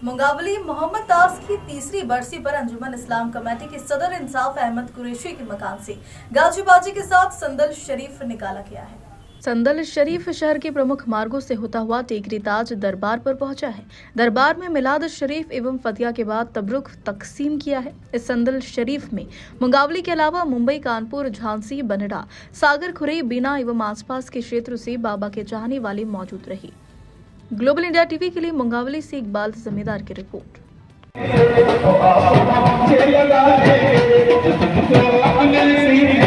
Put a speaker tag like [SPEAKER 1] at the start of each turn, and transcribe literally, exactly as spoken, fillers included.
[SPEAKER 1] मुंगावली मोहम्मद दास की तीसरी बरसी पर अंजुमन इस्लाम कमेटी के सदर इंसाफ अहमद कुरैशी के मकान से गाजीबाजी के साथ संदल शरीफ निकाला गया है। संदल शरीफ शहर के प्रमुख मार्गों से होता हुआ टेकरी ताज दरबार पर पहुंचा है। दरबार में मिलाद शरीफ एवं फतिया के बाद तबरुक तकसीम किया है। इस संदल शरीफ में मुंगावली के अलावा मुंबई, कानपुर, झांसी, बनड़ा, सागर, खुरई, बीना एवं आसपास के क्षेत्र से बाबा के चाहने वाले मौजूद रही। ग्लोबल इंडिया टीवी के लिए मुंगावली से इकबाल जमींदार की रिपोर्ट।